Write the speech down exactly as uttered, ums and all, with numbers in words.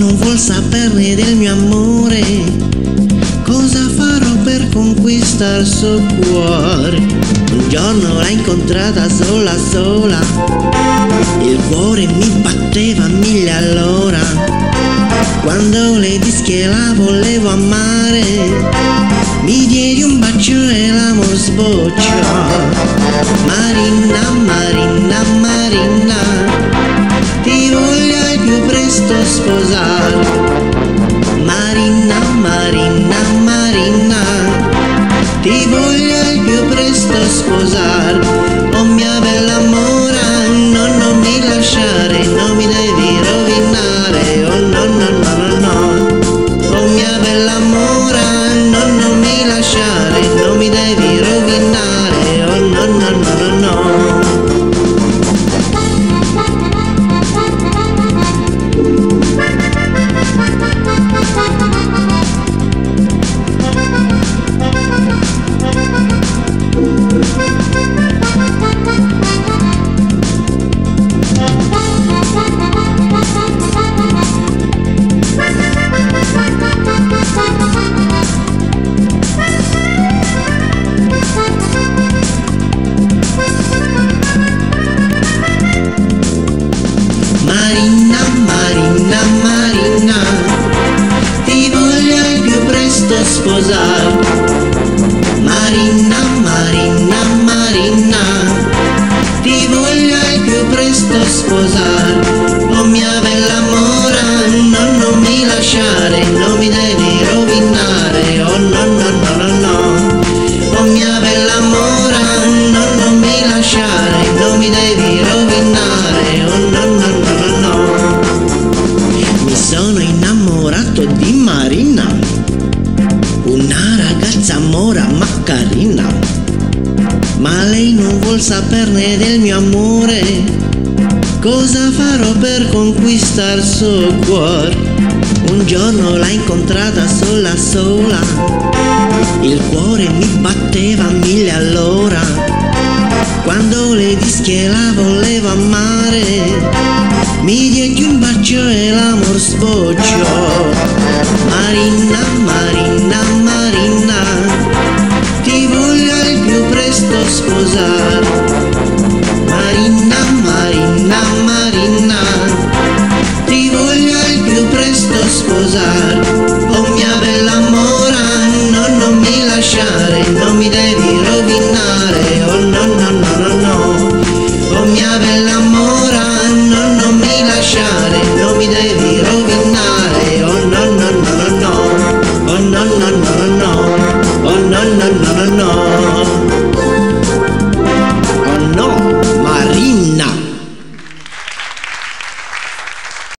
non vuol saperne del mio amore, cosa farò per conquistar suo cuore? Un giorno l'ho incontrata sola sola, il cuore mi batteva a mille all'ora. Quando le dissi che la volevo amare, mi diedi un bacio e l'amor sbocciò. Marina, Marina, Marina, ti voglio al più presto sposare. Marina, Marina, Marina, ti voglio al più presto sposare. Oh mia bella mora, no, non mi lasciare, non mi devi rovinare. Oh no, no, no, no, no. Oh mia bella mora, no, non mi lasciare, non mi devi rovinare. Oh no, no, no, no, no. Marina, Marina, Marina, ti voglio al più presto sposare. Marina, Marina, Marina, ti voglio al più presto sposare. Oh mia bella mora, no, non mi lasciare, non mi devi rovinare. Oh no, no, no, no, no. Oh mia bella mora, no, non mi lasciare, non mi devi rovinare. Oh no, no, no, no, no. Mi sono innamorato di Marina, una ragazza mora ma carina, ma lei non vuol saperne del mio amore, cosa farò per conquistar suo cuore? Un giorno l'ho incontrata sola sola, il cuore mi batteva a mille all'ora. Quando le dissi che la volevo amare, mi diedi un bacio e l'amor sbocciò. Marina, Marina, Marina, ti voglio al più presto sposare. Marina, Marina, Marina, ti voglio al più presto sposare. Oh mia bella mora, no, non mi lasciare, non mi devi rovinare. Oh no, no, no, no, no. Oh mia bella mora, no, non mi lasciare, non mi devi rovinare. Oh no, no, no, no, no. Oh no, no, no, no, no. Oh no, no, no, no, no.